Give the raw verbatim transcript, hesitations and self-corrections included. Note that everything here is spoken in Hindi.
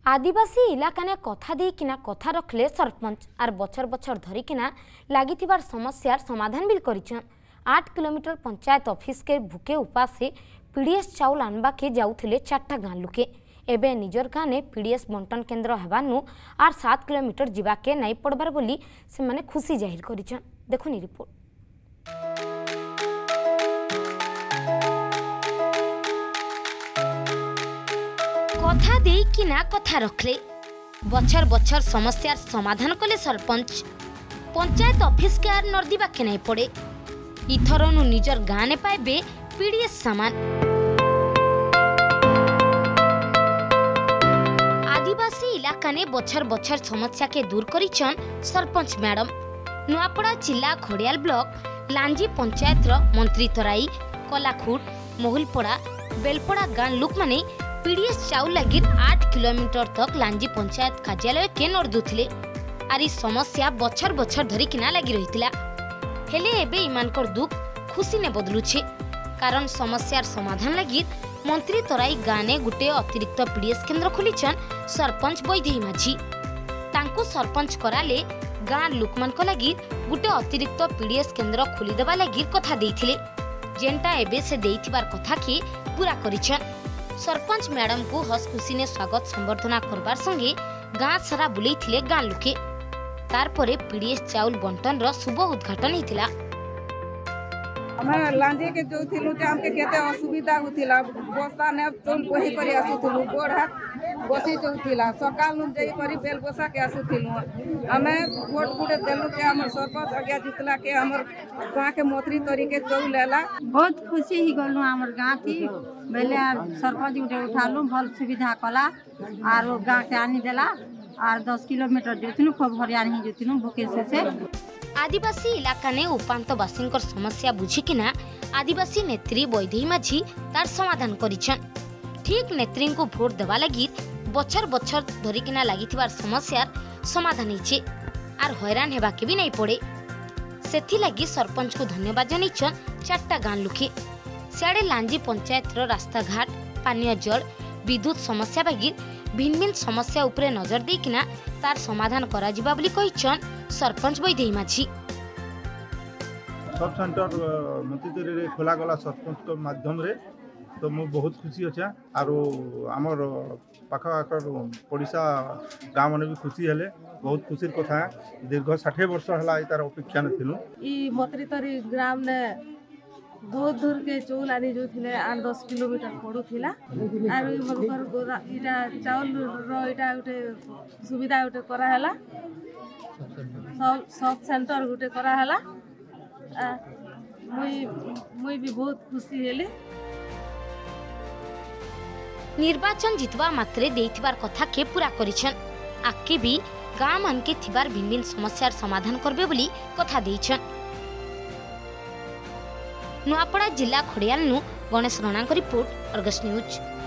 आदिवासी इलाका ने कथा देकिना कथा रखले सरपंच आर बछर बछर धरिकिना लागिथिबार समस्यार समाधान बिल करिछन। आठ किलोमीटर पंचायत ऑफिस के भूखे उपासे पीडीएस चाउल आनबा के जाउथिले चारटा गाँ लुके एबे निजर गाँ ने पीडीएस बंटन केन्द्र हेबानु आर सात किलोमीटर जिबाके नाई पड़बार बोली से माने खुशी जाहिर करिछन। देखुनी रिपोर्ट। कथा दे कि ना कथा रखले बछर बछर समस्यार समाधान कले सरपंच पंचायत ऑफिस के आर नर्दीबा के नहीं पड़े इथरनु निजर गाँ ने पाइबे पीडीएस सामान। आदिवासी इलाका ने बछर बछर समस्या के दूर करिछन सरपंच मैडम। नुआपड़ा जिला खड़ियाल ब्लॉक लांजी पंचायत रो मंत्री तराई कलाखुट मोहुलपड़ा बेलपड़ा गाँ लोक माने पीडीएस चाउल लगी आठ किलोमीटर तक लांजी पंचायत कार्यालय के नर्दुथिले आर समस्या बछर बछर धरिकिना लगी रही हेले एबे इमानकर दुख खुशी ने बदलुछे कारण समस्यार समाधान लगी मंत्री तराई गाँ ने गुटे अतिरिक्त पीडीएस केन्द्र खोलीछन सरपंच बैदेही माझी। तांको सरपंच कराले गाँ लोकमानक लगी गुटे अतिरिक्त पीडीएस केन्द्र खोलीदेबा लगी कथा देइथिले जेनटा एबे से देइथिबार कथा के पूरा करिछन। सरपंच मैडम को हस खुशी ने स्वागत संबर्धना करबार संगे गाँ सारा बुलेइथिले गाँ लुके तारपरे पीडीएस चाउल बंटन रो शुभ उद्घाटन हिथिला। हमें लांजी के जो थिलु जे हमके केते असुविधा होतिला बस्ता ने चोल कोही करी आसुथिलु गोड़ हाथ बसी चौथिला सकाल नु जई करी बेल बसा के आसुथिलु हमें वोट गुडे देलु के हमर सरपंच आज्ञा जितला के हमर गाँ के मंत्री तरी के चौल लेला बहुत खुशी ही गलु हमर गाँ की बेले सरपंच गुडे उठालु भल सुविधा कला आरो गाँ के आनी देला आर दस किलोमीटर जोतिनु खूब हरियाण ही जोतिनु भूखे से। आदिवासी इलाका ने उपांत बासिंकर समस्या बुझिकिना आदिवासी नेत्री बैदेही माझी तार समाधान करिछन। ठीक नेत्री को भोट देवा लगी बछर बछर धरिकिना लागिथिबार समस्यार समाधान हिचे आर हैरान हेबा के भी नहीं पड़े सेथि लगी सरपंच को धन्यवाद जनिछन चारटा गाँ लुके। सियाड़े लांजी पंचायत रो रास्ता घाट पानीय जल विद्युत समस्या बागी भिन्न भिन्न समस्या उपरे नजर देकिना तार समाधान करा जिबा बोली कहिछन सरपंच बैदेही माझी। सब सेंटर मंत्री रे खोला गला सरपंच के माध्यम रे तो मु बहुत खुशी अच्छा आरो हमर पाखा आकर पड़िसा गाँव माने भी खुशी हेले बहुत खुशीर कथा दीर्घ साठ वर्ष हला तार अपेक्षा न थिलु ई मंत्री तरी ग्राम ने बहुत दूर के चौल आनी जो थिले आठ दस किलोमीटर पड़ू थिला आर ई मोर घर इटा चाउल रो इटा उठे सुविधा उठे करा हला सब सब सेंटर गुटे करा हला मुई मुई भी बहुत खुशी हेले। निर्वाचन जितवा मात्रे देइथिबार कथा के पूरा करिछन आके भी गाँ मान के थिबार भिन्न भिन्न समस्यार समाधान करबे बोली कथा देइछन। नुआपड़ा जिला खड़ियाल नु Ganesh Rana report Argus news.